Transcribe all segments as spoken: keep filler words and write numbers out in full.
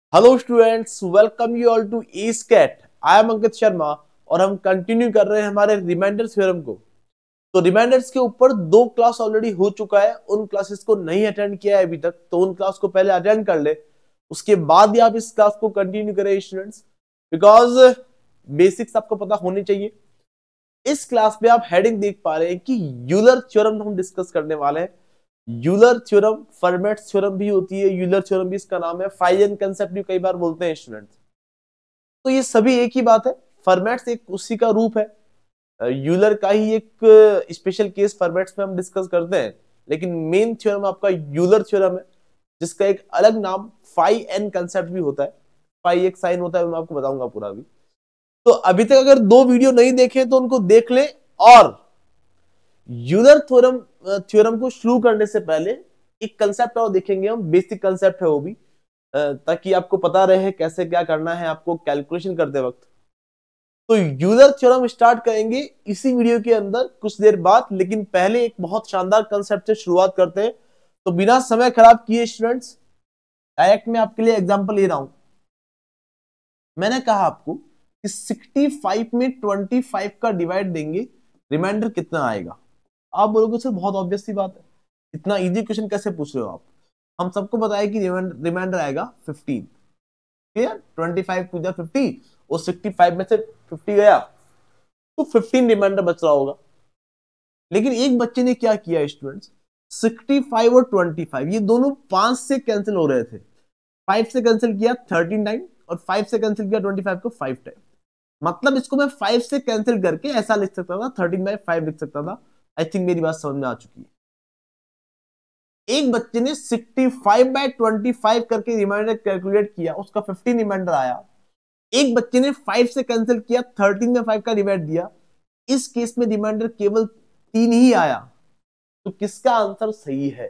Hello students, welcome you all to एस्केट। I am Ankit Sharma और हम कंटिन्यू कर रहे हैं हमारे रिमाइंडर थ्योरम को। तो रिमाइंडर्स के ऊपर दो क्लास ऑलरेडी हो चुका है। उन क्लासेस को नहीं अटेंड किया है अभी तक, तो उन क्लास को पहले अटेंड कर ले, उसके बाद ही आप इस क्लास को कंटिन्यू करें स्टूडेंट्स, बिकॉज बेसिक्स आपको पता होनी चाहिए। इस क्लास में आप हेडिंग देख पा रहे हैं कि यूलर थ्योरम हम डिस्कस करने वाले हैं। यूलर थ्योरम फर्मेट थ्योरम भी होती है, यूलर थ्योरम भी इसका नाम है, फाइजन कंसेप्ट भी कई बार बोलते हैं स्टूडेंट्स। तो ये सभी एक ही बात है, फर्मेट्स एक उसी का रूप है। यूलर का ही एक स्पेशल केस फर्मेट्स में हम डिस्कस करते हैं, लेकिन मेन थ्योरम आपका यूलर थ्योरम है, जिसका एक अलग नाम फाई एन कंसेप्ट भी होता है। फाई एक साइन होता है, मैं आपको बताऊंगा पूरा भी। तो अभी तक अगर दो वीडियो नहीं देखे तो उनको देख ले, और यूलर थ्योरम थ्योरम को शुरू करने से पहले एक कंसेप्ट और देखेंगे हम, बेसिक कंसेप्ट है वो भी, ताकि आपको पता रहे कैसे क्या करना है आपको कैलकुलेशन करते वक्त। तो यूलर थ्योरम स्टार्ट करेंगे इसी वीडियो के अंदर कुछ देर बाद, लेकिन पहले एक बहुत शानदार कंसेप्ट से शुरुआत करते हैं। तो बिना समय खराब किए स्टूडेंट्स, डायरेक्ट मैं आपके लिए एग्जांपल ले रहा हूं। मैंने कहा आपको कि पैंसठ में पच्चीस का डिवाइड देंगे, रिमाइंडर कितना आएगा। आप बोलोगे सर बहुत ऑब्वियस सी बात है, इतना इजी क्वेश्चन कैसे पूछ रहे हो आप। हम सबको पता है कि रिमाइंडर आएगा पंद्रह। क्लियर, पच्चीस टू द पचास और पैंसठ में से पचास गया तो पंद्रह रिमाइंडर बच रहा होगा। लेकिन एक बच्चे ने क्या किया स्टूडेंट्स, पैंसठ और पच्चीस ये दोनों पांच से कैंसिल हो रहे थे। पांच से कैंसिल किया तेरह टाइम और पांच से कैंसिल किया पच्चीस को पांच टाइम। मतलब इसको मैं पांच से कैंसिल करके ऐसा लिख सकता था, तेरह बाय पांच लिख सकता था। आई थिंक मेरी बात समझ में आ चुकी है। एक बच्चे ने पैंसठ बाय पच्चीस करके रिमाइंडर कैलकुलेट किया, उसका पंद्रह रिमाइंडर आया। एक बच्चे ने पांच से कैंसिल किया, तेरह में पांच का डिवाइड दिया, इस केस में रिमाइंडर केवल तीन ही आया। तो किसका आंसर सही है?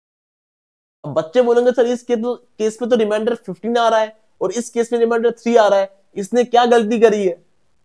अब बच्चे बोलेंगे सर इस केस में तो रिमाइंडर पंद्रह आ रहा है और इस केस में रिमाइंडर तीन आ रहा है, इसने क्या गलती करी है?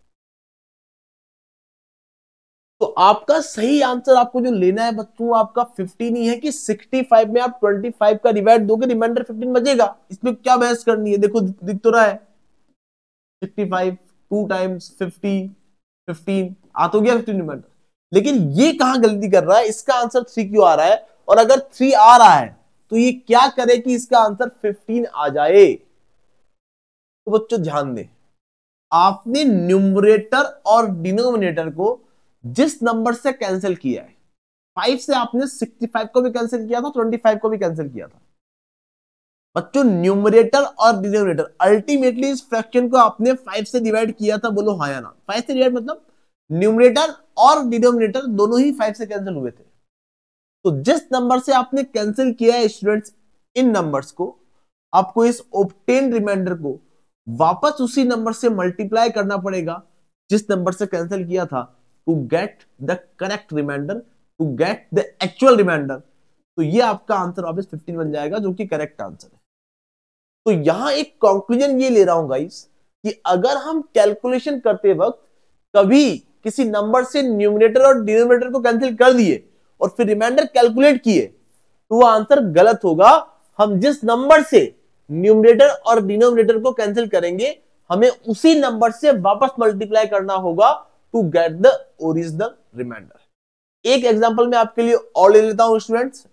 तो आपका सही आंसर आपको जो लेना है बच्चों, आपका पंद्रह ही है कि पैंसठ में आप पच्चीस का डिवाइड दोगे, रिमाइंडर पंद्रह बचेगा। इसमें क्या बहस करनी है? देखो दिख तो रहा है, पैंसठ टू टाइम्स पचास, पंद्रह आ तो गया पंद्रह रिमाइंडर। लेकिन ये कहां गलती कर रहा है, इसका आंसर थ्री क्यों आ रहा है? और अगर थ्री आ रहा है तो ये क्या करे कि इसका आंसर पंद्रह आ जाए? तो बच्चों ध्यान दें, आपने न्यूमरेटर और डिनोमिनेटर को जिस नंबर से कैंसिल किया है, फाइव से आपने पैंसठ को भी कैंसिल किया था, पच्चीस को भी कैंसिल किया था। बच्चों न्यूमरेटर और डिनोमिनेटर, अल्टीमेटली इस फ्रैक्शन को आपने फाइव से डिवाइड किया था, बोलो हाँ या ना। फाइव से डिवाइड मतलब न्यूमरेटर और डिनोमिनेटर दोनों ही फाइव से कैंसिल हुए थे। तो जिस नंबर से आपने कैंसिल किया है स्टूडेंट्स, इन नंबर्स को आपको इस ऑब्टेन रिमाइंडर को वापस उसी नंबर से मल्टीप्लाई करना पड़ेगा जिस नंबर से कैंसिल किया था, to get the correct reminder, to get the actual reminder. तो ये आपका आंसर वापस पंद्रह बन जाएगा, जो कि करेक्ट आंसर है। तो यहां एक कंक्लूजन ये ले रहा हूं गाइस, कि अगर हम कैलकुलेशन करते वक्त कभी किसी नंबर से न्यूमरेटर और डिनोमिनेटर को कैंसिल कर दिए और फिर रिमाइंडर कैलकुलेट किए, तो वो आंसर गलत होगा। हम जिस नंबर से न्यूमरेटर और डिनोमिनेटर को कैंसिल करेंगे, हमें उसी नंबर से वापस मल्टीप्लाई करना होगा to get the original reminder. एक एग्जांपल मैं आपके लिए और ले लेता हूं स्टूडेंट्स।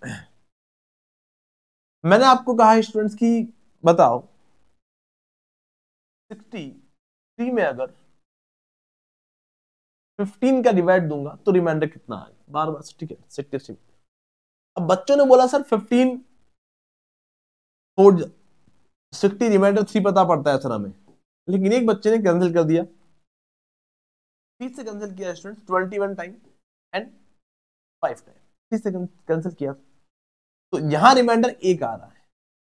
मैंने आपको कहा स्टूडेंट्स की बताओ तिरसठ में अगर पंद्रह का डिवाइड दूंगा तो रिमाइंडर कितना आएगा? बार बार ठीक है, तिरसठ। अब बच्चों ने बोला सर पंद्रह छोड़ साठ रिमाइंडर थ्री पता पड़ता है सर हमें, लेकिन एक बच्चे ने कैंसिल कर दिया, थ्री से कैंसिल किया स्टूडेंट्स इक्कीस time and five time, three से कैंसिल किया, तो यहां रिमाइंडर एक आ रहा है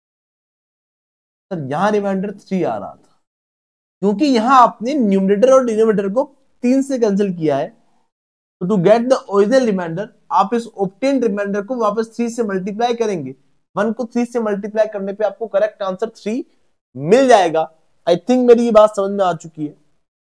सर, यहां रिमाइंडर थ्री आ रहा था, क्योंकि यहां आपने न्यूमरेटर और डिनोमिनेटर को तीन से कैंसिल किया है। तो to get the original reminder, आप इस ऑब्टेन रिमाइंडर को वापस थ्री से मल्टीप्लाई करेंगे। वन को थ्री से मल्टीप्लाई करने पे आपको करेक्ट आंसर थ्री मिल जाएगा। आई थिंक मेरी ये बात समझ में आ चुकी है।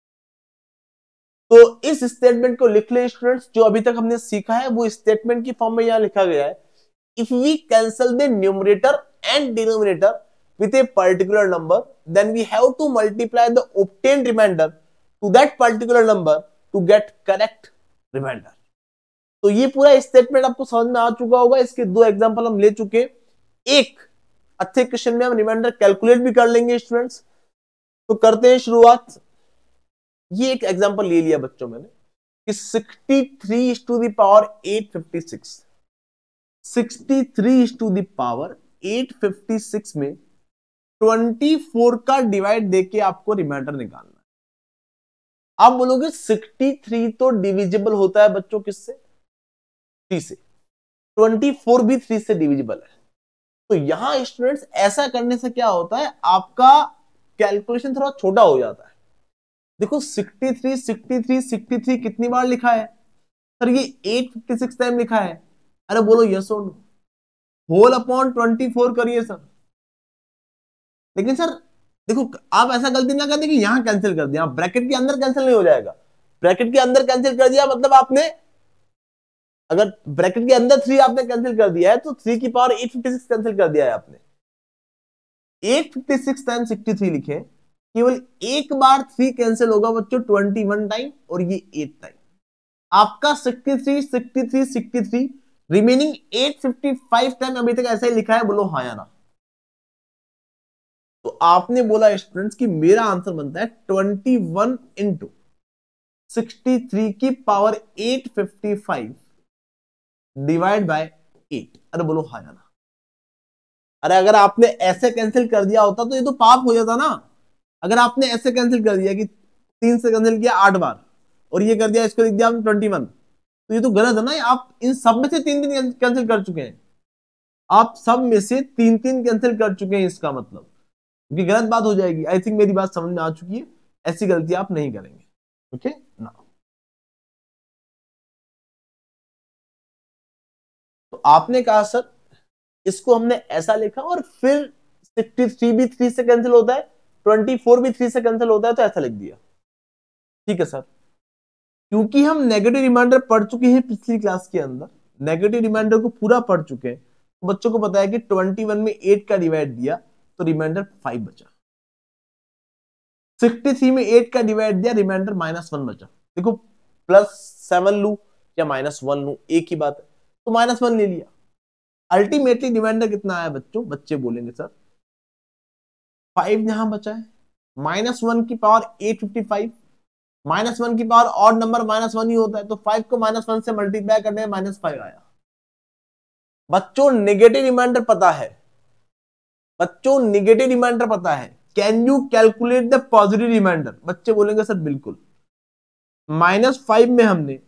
तो इस स्टेटमेंट को लिख ले स्टूडेंट्स, जो अभी तक हमने सीखा है वो स्टेटमेंट की फॉर्म में यहां लिखा गया है। If we cancel the numerator and denominator, with a particular number, then we have to multiply the obtained remainder to that particular number to get correct remainder. तो ये पूरा स्टेटमेंट आपको समझ में आ चुका होगा। इसके दो एग्जांपल हम ले चुके। एक अच्छे क्वेश्चन में हम रिमाइंडर कैलकुलेट भी कर लेंगे स्टूडेंट्स। तो करते हैं शुरुआत। ये एक एग्जांपल ले लिया बच्चों मैंने कि sixty three is to the power eight fifty six, sixty three is to the power eight fifty six में चौबीस का डिवाइड देके आपको रिमाइंडर निकालना है। आप बोलोगे सिक्सटी थ्री तो डिविजिबल होता है बच्चों किससे? थ्री से। चौबीस भी थ्री से डिविजिबल है। तो यहां स्टूडेंट्स ऐसा करने से क्या होता है, आपका कैलकुलेशन थोड़ा छोटा हो जाता है। देखो sixty three, sixty three, sixty three कितनी बार लिखा है सर? ये एट फिफ्टी सिक्स टाइम लिखा है। अरे बोलो यस और no. Whole upon twenty four करिए सर। लेकिन सर देखो आप ऐसा गलती ना कर दे कि यहां कैंसिल कर दिया, ब्रैकेट के अंदर कैंसिल नहीं हो जाएगा। ब्रैकेट के अंदर कैंसिल कर दिया मतलब आपने, अगर ब्रैकेट के अंदर थ्री आपने कैंसिल कर दिया है तो थ्री की power eight fifty six cancel कर दिया है आपने। Eight fifty six time sixty three लिखे, केवल एक बार थ्री कैंसिल होगा बच्चों ट्वेंटी वन टाइम और ये एट टाइम। आपका sixty three, sixty three, sixty three, remaining eight fifty five time अभी तक ऐसा ही लिखा है। बोलो हाँ या ना। तो आपने बोला स्टूडेंट्स कि मेरा आंसर बनता है twenty one into sixty three की power eight fifty five divide by eight. अरे बोलो हाँ या ना। अरे अगर आपने ऐसे कैंसिल कर दिया होता तो ये तो पाप हो जाता ना। अगर आपने ऐसे कैंसिल कर दिया कि तीन से कैंसिल किया आठ बार और ये कर दिया, इसको लिख दिया आपने ट्वेंटी वन, तो ये तो गलत है ना। आप इन सब में से तीन तीन कैंसिल कर चुके हैं। आप सब में से तीन तीन कैंसिल कर चुके हैं, इसका मतलब क्योंकि गलत बात हो जाएगी। आई थिंक मेरी बात समझ में आ चुकी है। ऐसी गलती आप नहीं करेंगे। ओके ना। तो आपने कहा सर इसको हमने ऐसा लिखा और फिर सिक्सटी थ्री भी थ्री से कैंसिल होता है, ट्वेंटी फोर भी थ्री से कैंसिल होता है, तो ऐसा लिख दिया। ठीक है सर। क्योंकि हम नेगेटिव रिमाइंडर पढ़ चुके हैं पिछली क्लास के अंदर, नेगेटिव रिमाइंडर को पूरा पढ़ चुके हैं, तो बच्चों को पता है कि ट्वेंटी वन में एट का डिवाइड दिया तो रिमाइंडर फाइव बचा। सिक्सटी थ्री में एट का डिवाइड दिया, रिमाइंडर माइनस वन बचा। देखो प्लस सेवन लू या माइनस वन लू एक ही बात है, तो माइनस वन ले लिया। अल्टीमेटली रिमाइंडर कितना आया बच्चों? बच्चे बोलेंगे सर फाइव यहां बचा है। माइनस वन की power eight fifty five, minus one की power odd number minus one ही होता है, तो फाइव को माइनस वन से मल्टीप्लाई करने में माइनस फाइव आया। बच्चों नेगेटिव रिमाइंडर पता है, बच्चों नेगेटिव रिमाइंडर पता है। Can you calculate the positive reminder? बच्चे बोलेंगे सर बिल्कुल। माइनस फाइव में हमने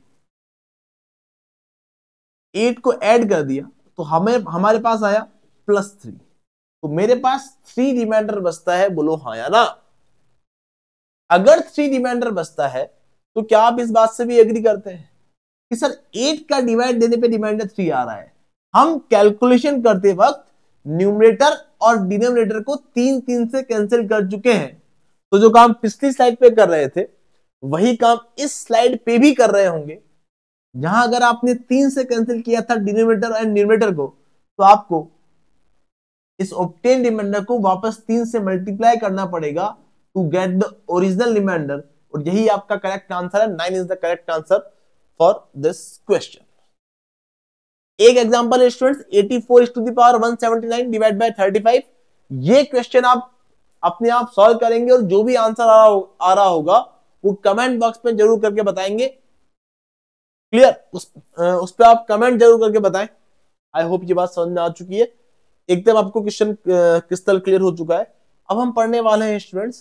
एट को ऐड कर दिया तो हमें हमारे पास आया प्लस थ्री, तो मेरे पास थ्री रिमाइंडर बचता है। बोलो हाँ या ना। अगर थ्री रिमाइंडर बचता है तो क्या आप इस बात से भी एग्री करते हैं कि सर एट का डिवाइड देने पे रिमाइंडर थ्री आ रहा है? हम कैलकुलेशन करते वक्त न्यूमरेटर और डिनोमिनेटर को तीन तीन से कैंसिल कर चुके हैं। तो जो काम पिछली स्लाइड पे कर रहे थे वही काम इस स्लाइड पे भी कर रहे होंगे। जहां अगर आपने तीन से कैंसिल किया था डिनोमिनेटर एंड न्यूमरेटर को, तो आपको इस ऑब्टेन रिमाइंडर को वापस तीन से मल्टीप्लाई करना पड़ेगा to get the original reminder, और यही आपका करेक्ट आंसर है। Nine is the correct answer for this question. एक एग्जांपल है students, eighty four is to the power one seventy nine divide by thirty five. ये question आप अपने आप सॉल्व करेंगे और जो भी आंसर आ रहा, हो, आ रहा होगा वो कमेंट बॉक्स में जरूर करके बताएंगे। क्लियर? उस उस पर आप कमेंट जरूर करके बताएं। आई होप ये बात समझ में आ चुकी है, एकदम आपको क्वेश्चन क्रिस्टल क्लियर हो चुका है। अब हम पढ़ने वाले हैं स्टूडेंट्स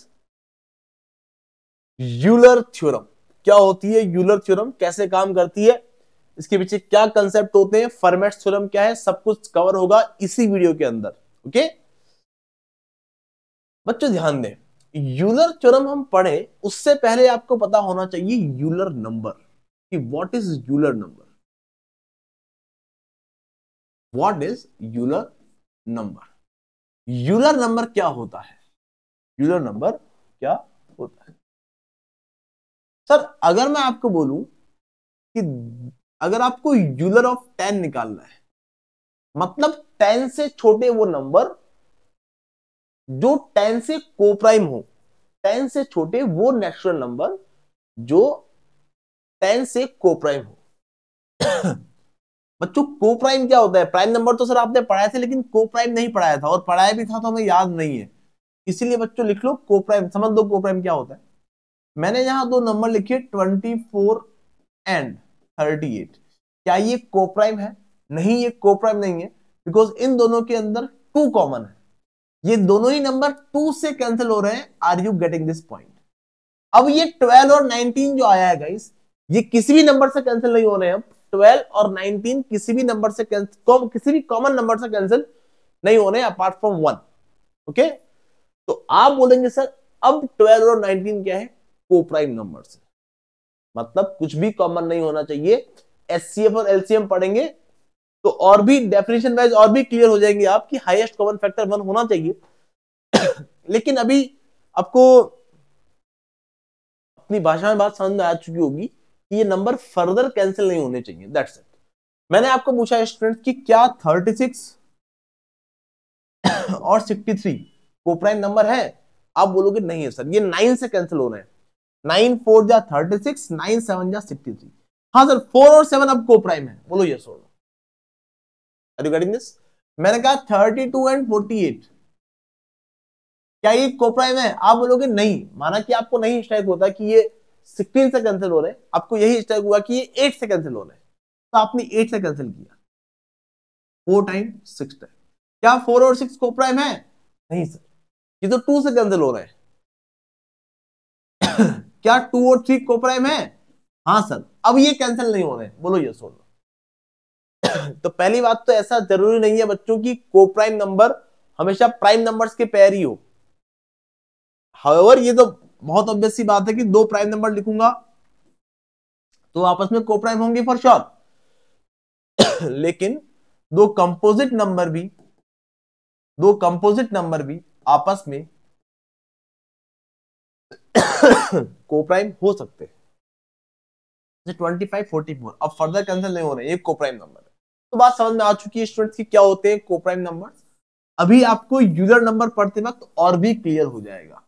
यूलर थ्योरम। क्या होती है यूलर थ्योरम, कैसे काम करती है, इसके पीछे क्या कंसेप्ट होते हैं, फर्मेट थ्योरम क्या है, सब कुछ कवर होगा इसी वीडियो के अंदर। ओके बच्चों ध्यान दें, यूलर थ्योरम हम पढ़े उससे पहले आपको पता होना चाहिए यूलर नंबर कि what is Euler number. What is Euler number? Euler number क्या होता है? यूलर नंबर क्या होता है सर? अगर मैं आपको बोलूं कि अगर आपको यूलर ऑफ टेन निकालना है, मतलब टेन से छोटे वो नंबर जो टेन से कोप्राइम हो, टेन से छोटे वो नेचुरल नंबर जो टेन से कोप्राइम हो। बच्चों कोप्राइम क्या होता है? प्राइम नंबर तो सर आपने पढ़ाए थे, लेकिन कोप्राइम नहीं पढ़ाया था, और पढ़ाया भी था तो हमें याद नहीं है, इसीलिए बच्चों लिख लो कोप्राइम, समझ लो कोप्राइम क्या होता है। मैंने यहां दो नंबर लिखे twenty four and thirty eight, क्या ये कोप्राइम है? नहीं, ये कोप्राइम नहीं है, बिकॉज इन दोनों के अंदर टू कॉमन है, ये दोनों ही नंबर टू से कैंसिल हो रहे हैं। Are you getting this point? अब ये ट्वेल्व और नाइनटीन जो आया है गाइस, ये किसी भी नंबर से कैंसिल नहीं हो रहे हैं। ट्वेल्व और नाइनटीन किसी भी नंबर से कैंसिल, किसी भी कॉमन नंबर से कैंसिल नहीं हो रहे अपार्ट फ्रॉम वन। ओके, तो आप बोलेंगे सर अब ट्वेल्व और नाइनटीन क्या है? कोप्राइम नंबर से, मतलब कुछ भी कॉमन नहीं होना चाहिए। एचसीएफ और एलसीएम पढ़ेंगे तो और भी डेफिनेशन वाइज और भी क्लियर हो जाएंगे आप कि हाईएस्ट कॉमन फैक्टर वन होना चाहिए। लेकिन अभी आपको अपनी भाषा में बात समझ में आ चुकी होगी कि ये नंबर फर्दर कैंसिल नहीं होने चाहिए, दैट्स इट। मैंने आपको पूछा स्टूडेंट कि क्या थर्टी सिक्स और सिक्सटी थ्री कोप्राइम नंबर है? आप बोलोगे नहीं है सर, ये नाइन से कैंसिल हो रहे हैं। नाइन फोर जा थर्टी सिक्स, नाइन सेवन जा सिक्सटी थ्री। हाँ सर, फोर और सेवन अब कोप्राइम है, बोलो यस और no. Are you getting this? मैंने कहा thirty two and forty eight, क्या ये कोप्राइम है? आप बोलोगे नहीं, माना कि आपको नहीं स्ट्राइक होता कि ये सिक्सटीन से कैंसिल हो रहे हैं, आपको यही स्ट्राइक हुआ कि ये एट से कैंसिल हो रहे हैं, तो आपने एट से कैंसिल किया, फोर टाइम सिक्स टाइम। क्या फोर और सिक्स कोप्राइम है? नहीं सर, ये तो टू से कैंसिल हो रहे हैं। क्या टू और थ्री कोप्राइम है? हाँ सर, अब ये कैंसिल नहीं हो रहे हैं, बोलो यस और नो। तो पहली बात तो ऐसा जरूरी नहीं है बच्चों की कोप्राइम नंबर हमेशा प्राइम नंबर्स के पैर ही हो। हाउएवर ये तो बहुत ऑब्वियस सी बात है कि दो प्राइम नंबर लिखूंगा तो आपस में कोप्राइम होंगे फॉर श्योर। लेकिन दो कंपोजिट नंबर भी दो कंपोजिट नंबर भी आपस में कोप्राइम हो सकते हैं। ट्वेंटी फाइव फोर्टी फोर अब फर्दर कैंसिल नहीं हो रहे, एक कोप्राइम नंबर है। तो बात समझ में आ चुकी है स्टूडेंट्स की क्या होते हैं कोप्राइम नंबर। अभी आपको यूलर नंबर पढ़ते वक्त और भी क्लियर हो जाएगा।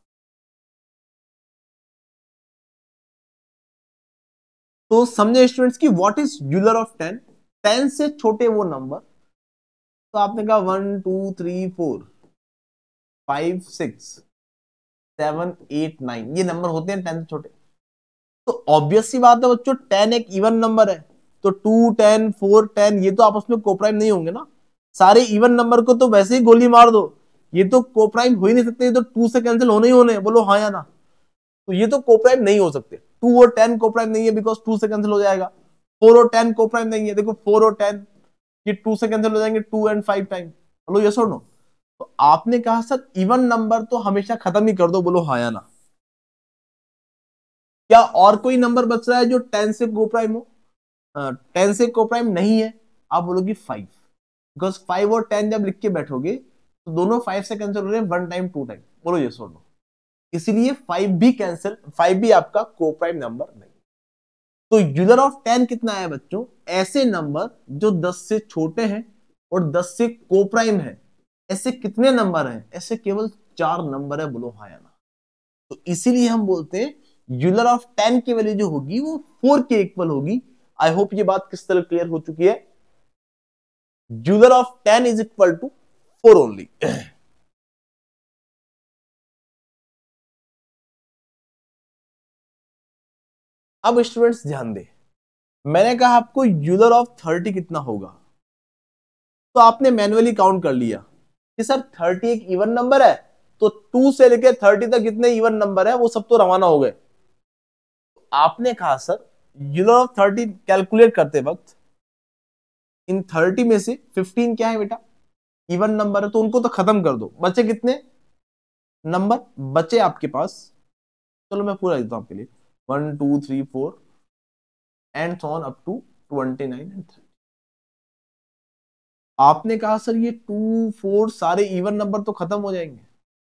तो समझे स्टूडेंट्स की what is Euler of ten. Ten से छोटे वो नंबर, तो आपने कहा one two three four five six seven eight nine, ये नंबर होते हैं टेन से छोटे। तो ऑब्वियस सी बात है बच्चों, टेन एक इवन नंबर है, तो टू टेन फोर टेन ये तो आपस में कोप्राइम नहीं होंगे ना। सारे इवन नंबर को तो वैसे ही गोली मार दो, ये तो कोप्राइम हो ही नहीं सकते, ये तो टू से कैंसिल होने ही होने, बोलो हाँ या ना। तो ये तो कोप्राइम नहीं हो सकते। टू और टेन कोप्राइम नहीं है बिकॉज टू से कैंसिल हो जाएगा। फोर और टेन कोप्राइम नहीं है, देखो फोर और टेन ये टू से कैंसिल हो जाएंगे, टू एंड फाइव टाइम, बोलो यस और नो। तो आपने कहा सर इवन नंबर तो हमेशा खत्म ही कर दो, बोलो हाँ या ना। क्या और कोई नंबर बच रहा है जो टेन से कोप्राइम हो? टेन से कोप्राइम नहीं है, आप बोलोगे फाइव, बिकॉज फाइव और टेन जब लिख के बैठोगे तो दोनों फाइव से कैंसिल हो रहे हैं वन टाइम टू टाइम, बोलो यस और नो। इसीलिए फाइव भी कैंसिल, फाइव भी आपका कोप्राइम नंबर नहीं। तो यूलर ऑफ टेन कितना है बच्चों? ऐसे नंबर जो दस से छोटे हैं और दस से कोप्राइम है, ऐसे कितने नंबर हैं? ऐसे केवल चार नंबर है, बोलो हाँ या ना। तो इसीलिए हम बोलते हैं यूलर ऑफ टेन की वैल्यू जो होगी वो फोर के इक्वल होगी। आई होप ये बात किस तरह क्लियर हो चुकी है। Euler of ten is equal to four only. अब स्टूडेंट्स ध्यान दें, मैंने कहा आपको यूलर ऑफ थर्टी कितना होगा, तो आपने मैन्युअली काउंट कर लिया कि सर थर्टी एक इवन नंबर है, तो टू से लेकर थर्टी तक जितने इवन नंबर है वो सब तो रवाना हो गए। तो आपने कहा sir Euler of thirty calculate करते वक्त इन थर्टी में से फिफ्टीन क्या है बेटा? इवन नंबर है, तो उनको तो खत्म कर दो। बचे कितने नंबर? बचे आपके पास, चलो मैं पूरा देता हूं आपके लिए, one two three four and so on up to twenty nine and thirty. आपने कहा सर ये टू फोर सारे इवन नंबर तो खत्म हो जाएंगे,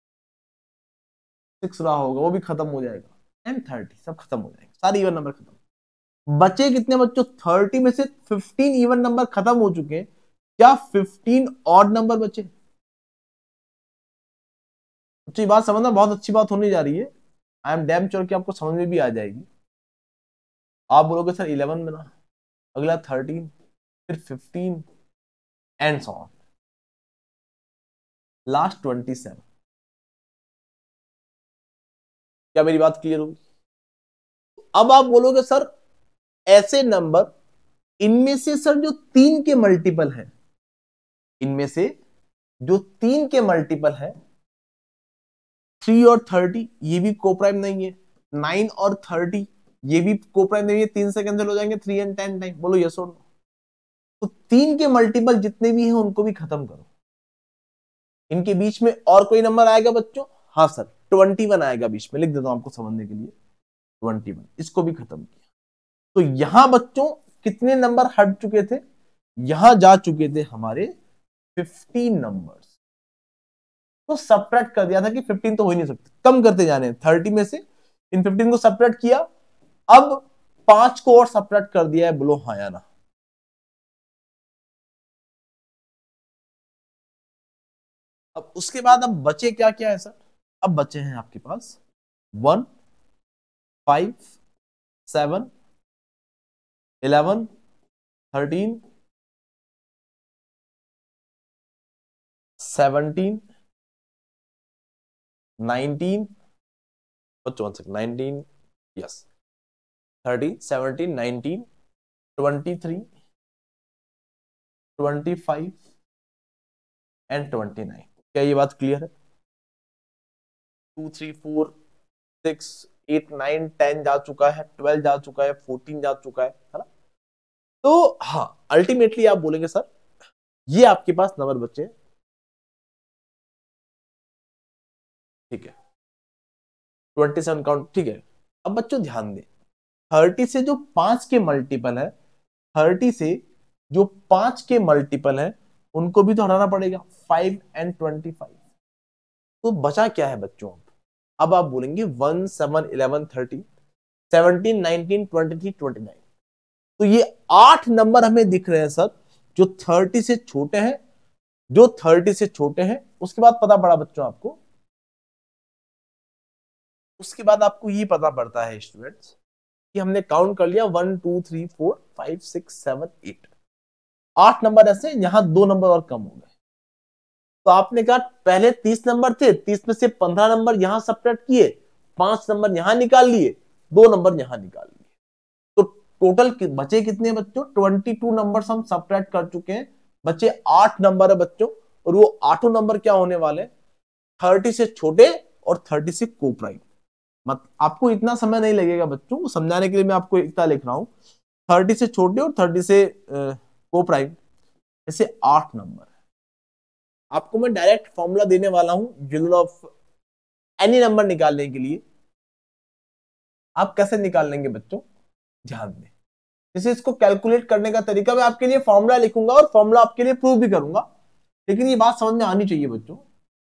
सिक्स रहा होगा वो भी खत्म हो जाएगा, एंड थर्टी सब खत्म हो जाएंगे, सारे इवन नंबर खत्म। बचे कितने बच्चों? थर्टी में से फिफ्टीन इवन नंबर खत्म हो चुके हैं, क्या फिफ्टीन ऑड नंबर बचे? बच्चों ये बात समझना बहुत अच्छी बात होने जा रही है। आई एम डैम श्योर कि आपको समझ में भी आ जाएगी। आप बोलोगे सर इलेवन बना, अगला थर्टीन, फिर fifteen and so on, last twenty seven. क्या मेरी बात क्लियर होगी? अब आप बोलोगे सर ऐसे नंबर, इनमें से सर जो तीन के मल्टीपल है, इनमें से जो तीन के मल्टीपल है, थ्री और थर्टी, ये भी कोप्राइम नहीं है। नाइन और थर्टी, ये भी कोप्राइम नहीं है, तीन से कैंसिल हो जाएंगे, थ्री एंड टेन टाइम। बोलो यस और नो। तो तीन के मल्टीपल जितने भी हैं उनको भी खत्म करो। इनके बीच में और कोई नंबर आएगा बच्चों? हाँ सर, ट्वेंटी वन आएगा बीच में, लिख देता हूं आपको समझने के लिए, ट्वेंटी वन, इसको भी खत्म किया। तो यहां बच्चों कितने नंबर हट चुके थे? यहां जा चुके थे हमारे फिफ्टीन नंबर्स। तो सब्ट्रैक्ट कर दिया था कि फिफ्टीन तो हो ही नहीं सकते, कम करते जाने, थर्टी में से इन फिफ्टीन को सब्ट्रैक्ट किया, अब पांच को और सब्ट्रैक्ट कर दिया है। बोलो हाँ या ना? अब उसके बाद अब बचे क्या क्या है सर? अब बचे हैं आपके पास one, five, seven, eleven, thirteen, seventeen, nineteen, बच्चों nineteen, yes, thirteen, seventeen, nineteen, twenty three, twenty five and twenty nine. क्या ये बात क्लियर है? Two, three, four, six, eight, nine, ten जा चुका है, ट्वेल्व जा चुका है, फोर्टीन जा चुका है, है ना? तो हाँ, अल्टीमेटली आप बोलेंगे सर ये आपके पास नंबर बचे, ठीक है, ट्वेंटी सेवन काउंट, ठीक है। अब बच्चों ध्यान दें, थर्टी से जो पांच के मल्टीपल है, थर्टी से जो पांच के मल्टीपल है उनको भी तो हटाना पड़ेगा, फाइव एंड ट्वेंटी फाइव। तो बचा क्या है बच्चों? अब आप बोलेंगे one, seven, eleven, thirty, seventeen, nineteen, twenty three, twenty nine. तो ये आठ नंबर हमें दिख रहे हैं सर जो थर्टी से छोटे हैं, जो थर्टी से छोटे हैं। उसके बाद पता पड़ा बच्चों आपको, उसके बाद आपको ये पता पड़ता है स्टूडेंट्स कि हमने काउंट कर लिया one, two, three, four, five, six, seven, eight, आठ नंबर ऐसे, यहां दो नंबर और कम हो गए। तो आपने कहा पहले तीस नंबर थे, तीस में से पंद्रह नंबर यहां सब्ट्रैक्ट किए, पांच नंबर यहां निकाल लिए, दो नंबर यहां निकाल लिए। तो टोटल बचे कितने बच्चों? ट्वेंटी टू नंबर हम सब्ट्रैक्ट कर चुके हैं, बचे आठ नंबर है बच्चों। और वो आठों नंबर क्या होने वाले? थर्टी से छोटे और थर्टी से कोप्राइम। मत आपको इतना समय नहीं लगेगा बच्चों को समझाने के लिए, मैं आपको इतना लिख रहा हूं, थर्टी से छोटे और थर्टी से कोप्राइम, ऐसे आठ नंबर है। आपको मैं डायरेक्ट फॉर्मूला देने वाला हूं यूलर ऑफ एनी नंबर निकालने के लिए। आप कैसे निकाल लेंगे बच्चों? ध्यान दें, जैसे इसको कैलकुलेट करने का तरीका मैं आपके लिए फॉर्मूला लिखूंगा और फॉर्मूला आपके लिए प्रूव भी करूंगा, लेकिन ये बात समझ में आनी चाहिए बच्चों।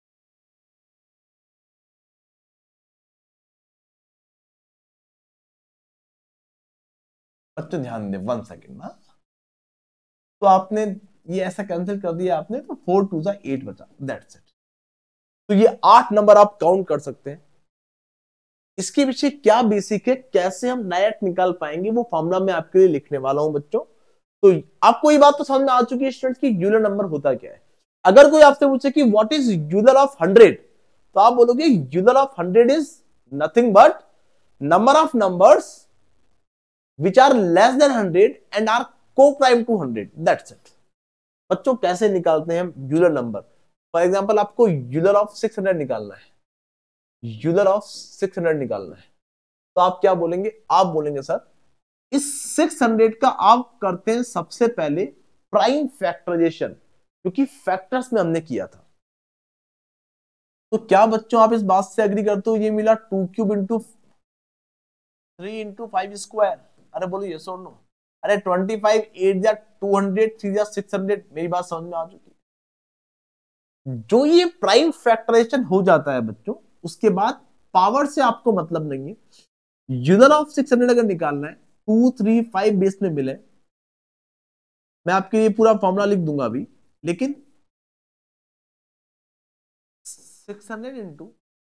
बच्चों ध्यान दें, वन सेकेंड ना। तो आपने ये ऐसा कैंसिल कर दिया आपने, तो फोर टू जा एट बचा, दैट्स इट। तो ये आठ नंबर आप काउंट कर सकते हैं। इसके पीछे क्या बेसिक है, कैसे हम डायरेक्ट निकाल पाएंगे, वो फॉर्मूला मैं आपके लिए लिखने वाला हूं बच्चों। तो आपको ये बात तो समझ में आ चुकी है स्टूडेंट्स की यूलर नंबर होता क्या है। अगर कोई आपसे पूछे कि what is Euler of hundred, तो आप बोलोगे Euler of hundred is nothing but number of numbers which are less than hundred and are coprime to hundred, that's it. बच्चों कैसे निकालते हैं हम यूलर नंबर? फॉर एग्जाम्पल आपको यूलर ऑफ सिक्स हंड्रेड निकालना है, यूलर ऑफ सिक्स हंड्रेड निकालना है, तो आप क्या बोलेंगे? आप बोलेंगे सर इस सिक्स हंड्रेड का आप करते हैं सबसे पहले प्राइम फैक्टराइजेशन, क्योंकि फैक्टर्स में हमने किया था। तो क्या बच्चों आप इस बात से एग्री करते हो? ये मिला two cube into three into five square. अरे बोलो यस और नो? अरे ट्वेंटी फाइव, एट जा टू हंड्रेड, थ्री जा सिक्स हंड्रेड। मेरी बात समझ में आ चुकी है? जो ये प्राइम फैक्टराइजेशन हो जाता है बच्चों, उसके बाद पावर से आपको मतलब नहीं है। यूलर ऑफ सिक्स हंड्रेड अगर निकालना है, टू, थ्री, फाइव बेस में मिले, मैं आपके लिए पूरा फॉर्मूला लिख दूंगा अभी, लेकिन six hundred into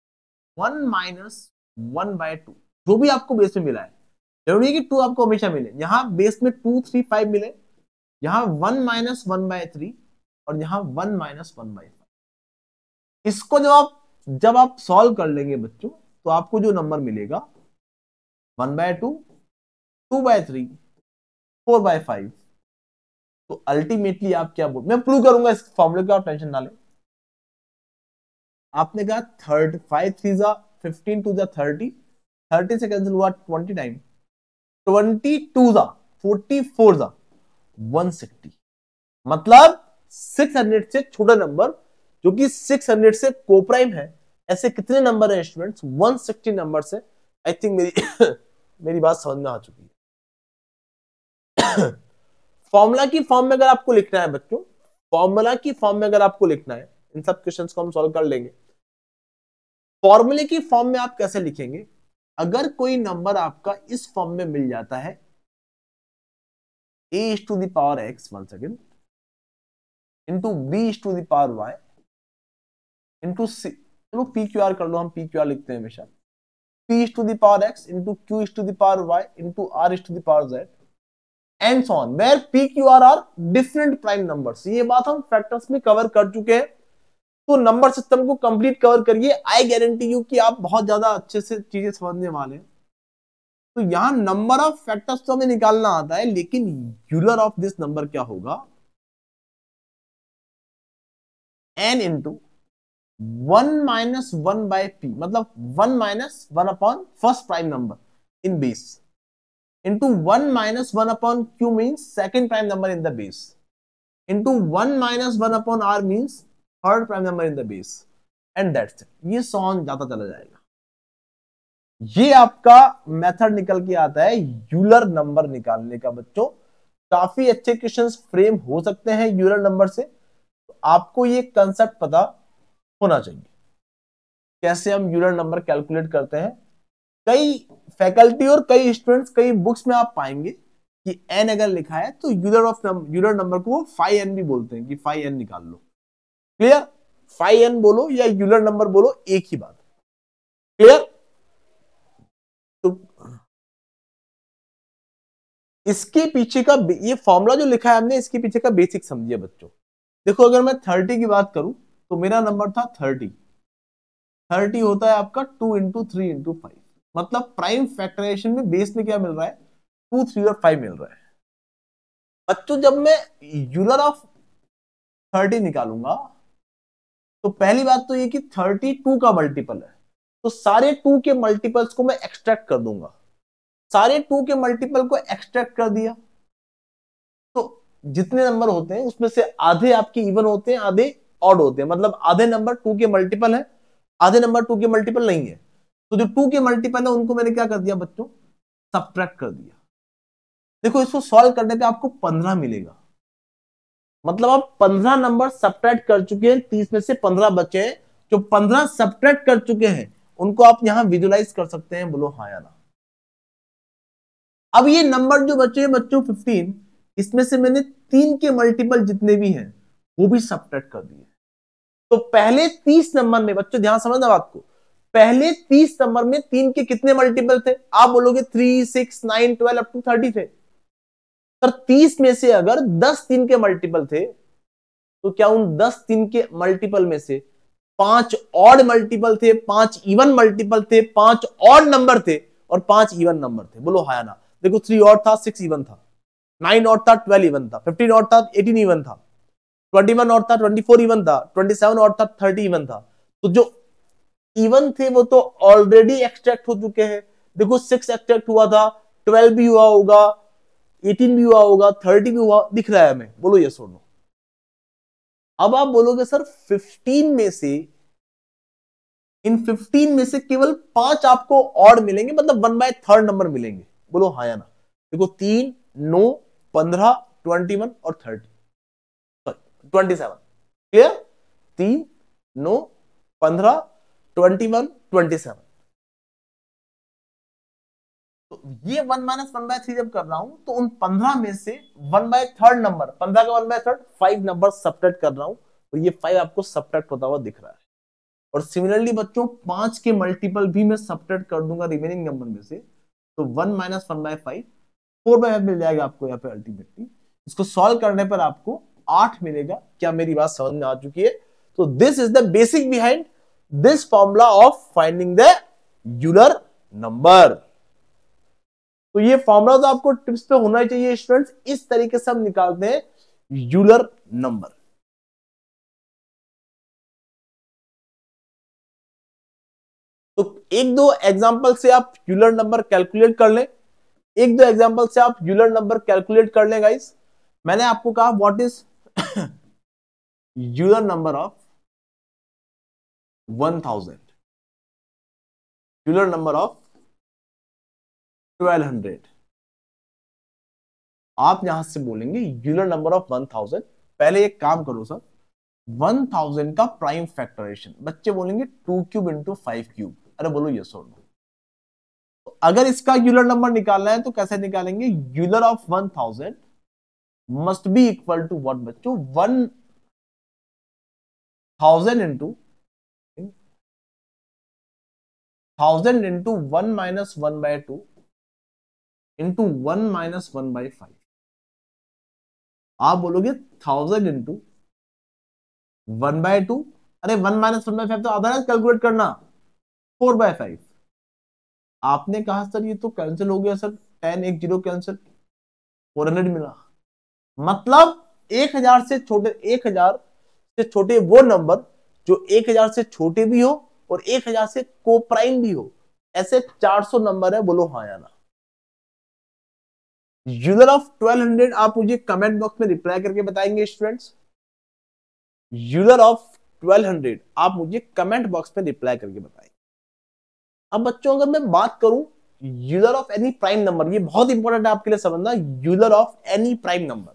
one minus one by two, जो भी आपको बेस में मिला है, जरूरी है कि टू आपको हमेशा मिले। यहाँ बेस में टू थ्री फाइव मिले, यहाँ one minus one by three और यहाँ one minus one by five. इसको जब आप जब आप सॉल्व कर लेंगे बच्चों, तो आपको जो नंबर मिलेगा one by two, two by three, four by five. तो अल्टीमेटली आप क्या बोल, मैं प्रूव करूंगा इस फॉर्मूले का, आप टेंशन ना लें। आपने कहा थर्ड फाइव थ्री जा फिफ्टीन, टू जा थर्टी, थर्टी से कैंसिल हुआ ट्वेंटी टाइम, ट्वेंटी टू जा फोर्टी, फोर जा वन सिक्सटी। मतलब सिक्स हंड्रेड से छोटा नंबर जो कि सिक्स हंड्रेड से कोप्राइम है, ऐसे कितने नंबर है स्टूडेंट्स? वन सिक्सटी नंबर से। आई थिंक मेरी मेरी बात समझ में आ चुकी है। फॉर्मूला की फॉर्म में अगर आपको लिखना है बच्चों, फॉर्मूला की फॉर्म में अगर आपको लिखना है, इन सब क्वेश्चंस को हम सॉल्व कर लेंगे। फॉर्मूले की फॉर्म में आप कैसे लिखेंगे? अगर कोई नंबर आपका इस फॉर्म में मिल जाता है, a is to the power x, one second, into b is to the power y, into c, चलो p q r कर लो, हम p q r लिखते हैं हमेशा, p is to the power x into q is to the power y into r is to the power z and so on, where p q r are different prime numbers। ये बात हम factors में cover कर चुके हैं, तो number system को complete cover करिए। आई गारंटी यू कि आप बहुत ज्यादा अच्छे से चीजें समझने वाले हैं। तो यहां नंबर ऑफ फैक्टर्स तो हमें निकालना आता है, लेकिन यूलर ऑफ दिस नंबर क्या होगा? n into one minus one by P, मतलब one minus one upon first prime number in base, into one minus one upon Q means second prime number in the base, into one minus one upon R means third prime number in the base, and that's it. ये सॉन जाता चला जाएगा। ये आपका method निकल के आता है यूलर नंबर निकालने का। बच्चों काफी अच्छे क्वेश्चंस फ्रेम हो सकते हैं यूलर नंबर से, तो आपको ये कंसेप्ट पता होना चाहिए कैसे हम यूलर नंबर कैलकुलेट करते हैं। कई फैकल्टी और कई स्टूडेंट्स, कई बुक्स में आप पाएंगे कि एन अगर लिखा है तो यूलर ऑफ यूलर नंबर को वो फाइव एन भी बोलते हैं कि फाइव एन निकाल लो। क्लियर? फाइव एन बोलो या यूलर नंबर बोलो, एक ही बात। क्लियर? तो इसके पीछे का ये फॉर्मूला जो लिखा है हमने, इसके पीछे का बेसिक समझिए बच्चों। देखो अगर मैं थर्टी की बात करूं तो मेरा नंबर था थर्टी, थर्टी होता है आपका two into three into five, मतलब प्राइम फैक्टराइजेशन में बेस में क्या मिल रहा है? टू, थ्री और फाइव मिल रहा है। बच्चों जब मैं यूलर ऑफ थर्टी निकालूंगा तो पहली बात तो ये कि थर्टी टू का मल्टीपल है, तो सारे टू के मल्टीपल्स को मैं एक्सट्रैक्ट कर दूंगा। सारे टू के मल्टीपल को एक्सट्रैक्ट कर दिया तो जितने नंबर होते हैं उसमें से आधे आपके इवन होते हैं, आधे ऑड होते हैं, मतलब आधे नंबर टू के मल्टीपल है, आधे नंबर टू के मल्टीपल नहीं है। तो जो टू के मल्टीपल है उनको मैंने क्या कर दिया बच्चों? सब्ट्रैक्ट कर दिया। देखो इसको सॉल्व करने पे आपको पंद्रह मिलेगा, मतलब आप पंद्रह नंबर सब्ट्रैक्ट कर चुके हैं, तीस में से पंद्रह बचे हैं। जो पंद्रह सब्ट्रैक्ट कर चुके हैं उनको आप यहां विजुलाइज कर सकते हैं, बोलो हाँ या ना। अब ये नंबर जो बचे हैं बच्चों फिफ्टीन, इसमें से मैंने तीन के मल्टीपल जितने भी हैं वो भी सब्ट्रैक्ट कर दिए। तो पहले तीस नंबर में बच्चों ध्यान समझना बात को, पहले तीस नंबर में तीन के कितने मल्टीपल थे? आप बोलोगे three, six, nine, twelve up to thirty थे। पर तीस में से अगर दस तीन के मल्टीपल थे तो क्या उन दस तीन के मल्टीपल में से पांच ऑड मल्टीपल थे, पांच इवन मल्टीपल थे, पांच ऑड नंबर थे और पांच इवन नंबर थे? बोलो हाँ या ना। देखो थ्री ऑड था, सिक्स इवन था, नाइन ऑड था, ट्वेल्व इवन था, फिफ्टीन ऑड था, एटीन इवन था, ट्वेंटी वन ऑड था, ट्वेंटी फोर इवन था, ट्वेंटी सेवन ऑड था, थर्टी इवन था। तो जो इवन थे वो तो ऑलरेडी एक्सट्रैक्ट हो चुके हैं। देखो सिक्स एक्सट्रैक्ट हुआ था, ट्वेल्व भी हुआ होगा, एटीन भी हुआ होगा, थर्टी भी हुआ, दिख रहा है हमें। बोलो यस और नो। अब आप बोलोगे सर फिफ्टीन में से, इन फिफ्टीन में से केवल पांच आपको ऑड मिलेंगे, मतलब वन बाय थर्ड नंबर मिलेंगे। बोलो हाँ या ना। देखो तीन, नौ, पंद्रह, ट्वेंटी वन और thirty, sorry twenty seven. Clear? तीन, नौ, पंद्रह, ट्वेंटी वन, ट्वेंटी सेवन। तो ये one minus one by three जब कर रहा हूं तो उन पंद्रह में से वन बाय थर्ड नंबर, पंद्रह का one by third five number subtract कर रहा हूं, और ये फाइव आपको सब्ट्रैक्ट होता हुआ दिख रहा है। और सिमिलरली बच्चों पांच के मल्टीपल भी मैं सब्ट्रैक्ट कर दूंगा रिमेनिंग नंबर में से, तो one minus one by five, four by five मिल जाएगा आपको यहाँ पे अल्टीमेटली। इसको सॉल्व करने पर आपको आठ मिलेगा। क्या मेरी बात समझ में आ चुकी है? तो this is the basic behind this formula of finding the Euler number. तो ये फॉर्मूला तो आपको टिप्स पे होना ही चाहिए स्टूडेंट्स। इस तरीके से हम निकालते हैं यूलर नंबर। तो एक दो एग्जांपल से आप यूलर नंबर कैलकुलेट कर लें, एक दो एग्जांपल से आप यूलर नंबर कैलकुलेट कर लें गाइस। मैंने आपको कहा what is Euler number of one thousand, Euler number of twelve hundred. आप यहां से बोलेंगे Euler number of one thousand. पहले एक काम करो सर, वन थाउजेंड का प्राइम फैक्टराइजेशन। बच्चे बोलेंगे two cube into five cube. अरे बोलो यस और नो। तो अगर इसका यूलर नंबर निकालना है तो कैसे निकालेंगे? Euler of one thousand must be equal to what बच्चों? One thousand into thousand into one minus one by two into one minus one by five. आप बोलोगे thousand into one by two, अरे one minus one by five तो आधा calculate करना, four by five. आपने कहा sir ये तो कैंसिल हो गया सर, टेन एक जीरो कैंसिल, फोर हंड्रेड मिला। मतलब एक हजार से छोटे, एक हजार से छोटे वो नंबर जो एक हजार से छोटे भी हो और एक हजार से कोप्राइम भी हो, ऐसे चार सौ नंबर है। बोलो हाँ या ना? यूलर ऑफ ट्वेल्व हंड्रेड आप मुझे कमेंट बॉक्स में रिप्लाई करके बताएंगे students. Euler of twelve hundred आप मुझे कमेंट बॉक्स में रिप्लाई करके बताएंगे। अब बच्चों अगर मैं बात करूं Euler of any prime number, ये बहुत इंपॉर्टेंट है आपके लिए समझना। Euler of any prime number,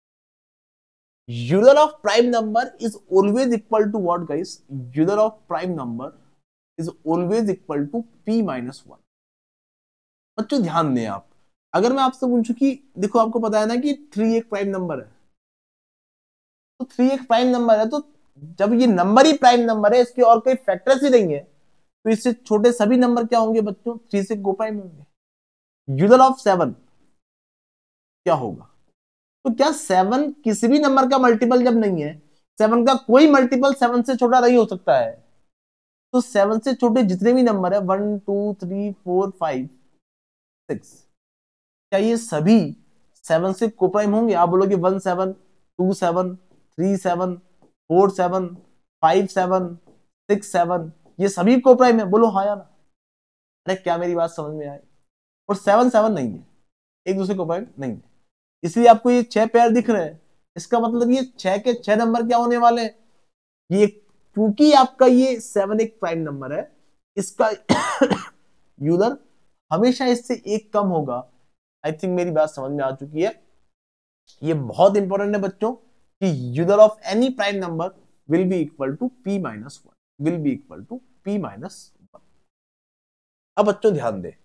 Euler of prime number is always equal to what guys? Euler of prime number is always equal to P minus one. बच्चों ध्यान दें आप, अगर मैं आपसे पूछूं कि देखो आपको पता है ना कि थ्री एक प्राइम नंबर है, तो थ्री एक प्राइम नंबर है, तो जब ये नंबर ही प्राइम नंबर है, इसके और कोई फैक्टर्स ही नहीं है, तो इससे छोटे सभी नंबर क्या होंगे बच्चों? थ्री से को प्राइम होंगे। यूलर ऑफ सेवन क्या होगा? तो क्या सेवन किसी भी नंबर का मल्टीपल जब नहीं है, सेवन का कोई मल्टीपल सेवन से छोटा नहीं हो सकता है। तो सेवन से छोटे जितने भी नंबर है, one two three four five six, क्या ये सभी सेवन से को प्राइम होंगे? आप बोलोगे one seven, two seven, three seven, four seven, five seven, six seven, ये सभी को प्राइम है। बोलो हाँ या ना? अरे क्या मेरी बात समझ में आए? और सेवन सेवन नहीं है, एक दूसरे को प्राइम नहीं है, इसलिए आपको ये छह पेयर दिख रहे हैं। इसका मतलब ये छह के छह नंबर क्या होने वाले हैं? ये क्योंकि आपका ये सेवन एक प्राइम नंबर है, इसका यूलर हमेशा इससे एक कम होगा। आई थिंक मेरी बात समझ में आ चुकी है। ये बहुत इंपॉर्टेंट है बच्चों कि Euler of any prime number will be equal to P minus one, will be equal to P minus one. अब बच्चों ध्यान दे,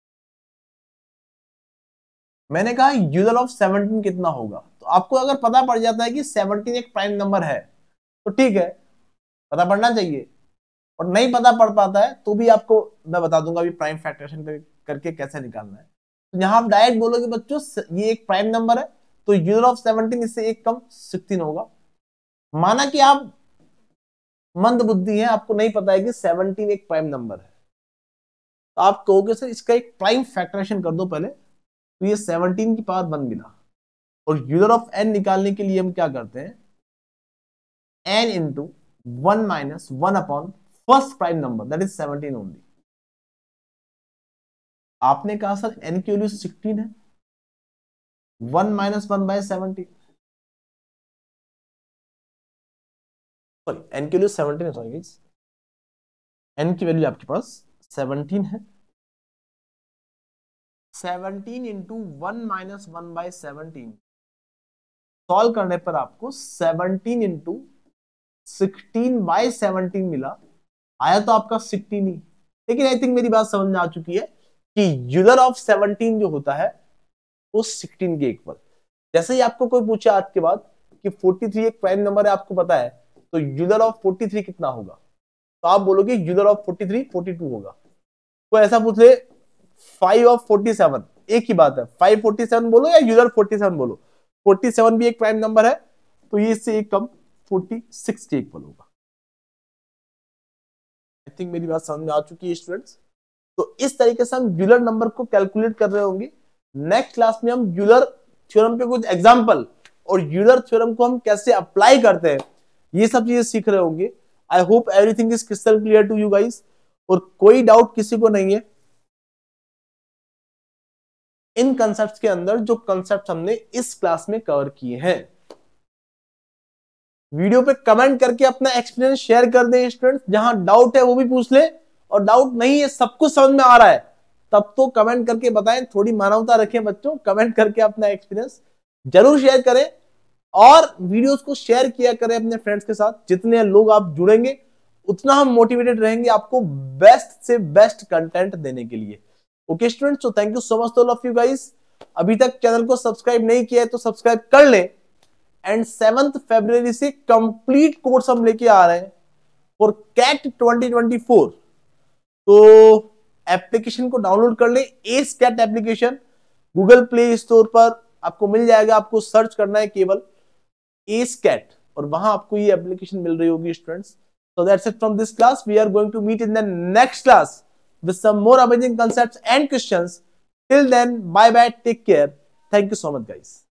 मैंने कहा यूलर ऑफ सेवनटीन कितना होगा। तो आपको अगर पता पड़ जाता है कि सेवनटीन एक प्राइम नंबर है तो ठीक है, पता पड़ना चाहिए। और नहीं पता पड़ पाता है तो भी आपको मैं बता दूंगा अभी प्राइम फैक्टराइजेशन करके कैसे निकालना है। तो यहां आप डायरेक्ट बोलोगे बच्चों ये एक प्राइम नंबर है, तो यूलर ऑफ सेवनटीन इससे एक कम सिक्सटीन होगा। माना कि आप मंद बुद्धि है, आपको नहीं पता है कि सेवनटीन एक प्राइम नंबर है, तो आप कहोगे सर इसका एक प्राइम फैक्टराइजेशन कर दो पहले, तो ये सेवनटीन की पावर वन मिला। और यूलर ऑफ एन निकालने के लिए हम क्या करते हैं? N into one minus one upon first prime number that is seventeen only. आपने कहा सर एन की वैल्यू सिक्सटीन है, one minus one by seventeen, sorry N की वैल्यू सेवनटीन है, सॉरी एन की वैल्यू आपके पास सेवनटीन है। Seventeen into one minus one by seventeen solve करने पर आपको seventeen into sixteen by seventeen मिला। आया तो आपका सिक्सटीन ही, लेकिन आई थिंक मेरी बात समझ में आ चुकी है कि यूलर ऑफ सेवनटीन जो होता है वो सिक्सटीन के इक्वल। जैसे ही आपको कोई पूछे आज के बाद कि फोर्टी थ्री एक प्राइम नंबर है, आपको पता है, तो यूलर ऑफ फोर्टी थ्री कितना होगा? तो आप बोलोगे Euler of forty three forty two होगा। कोई ऐसा पूछ ले फाइव ऑफ फोर्टी सेवन, एक ही बात है, फाइव फोर्टी सेवन बोलो या यूलर फोर्टी सेवन बोलो, फोर्टी सेवन भी एक प्राइम नंबर है, तो ये इससे एक कम फोर्टी सिक्स के इक्वल होगा। आई थिंक मेरी बात समझ में आ चुकी है स्टूडेंट्स। तो इस तरीके से हम यूलर नंबर को कैलकुलेट कर रहे होंगे। नेक्स्ट क्लास में हम यूलर थ्योरम के कुछ एग्जांपल और यूलर थ्योरम को हम कैसे अप्लाई करते हैं ये सब चीजें सीख रहे होंगे। I hope everything is crystal clear to you guys, और कोई डाउट किसी को नहीं है इन कंसेप्ट्स के अंदर जो कंसेप्ट हमने इस क्लास में कवर किए हैं। वीडियो पे कमेंट करके अपना एक्सपीरियंस शेयर कर दें स्टूडेंट्स, जहां डाउट है वो भी पूछ ले, और डाउट नहीं है सब कुछ समझ में आ रहा है तब तो कमेंट करके बताएं। थोड़ी मानवता रखें बच्चों, कमेंट करके अपना एक्सपीरियंस जरूर शेयर करें और वीडियोस को शेयर किया करें अपने फ्रेंड्स के साथ। जितने लोग आप जुड़ेंगे उतना हम मोटिवेटेड रहेंगे आपको बेस्ट से बेस्ट कंटेंट देने के लिए। Okay students, so thank you so much all of you guys. अभी तक चैनल को सब्सक्राइब नहीं किया है तो सब्सक्राइब कर लें। एंड सेवंथ फरवरी से कंप्लीट कोर्स हम लेके आ रहे हैं for CAT twenty twenty four. तो एप्लीकेशन को डाउनलोड कर ले, S CAT application Google Play Store पर आपको मिल जाएगा। आपको सर्च करना है केवल एस कैट और वहां आपको ये एप्लीकेशन मिल रही होगी students. So that's it from this class. We are going to meet in the next class with some more amazing concepts and questions. Till then, bye bye, take care. Thank you so much guys.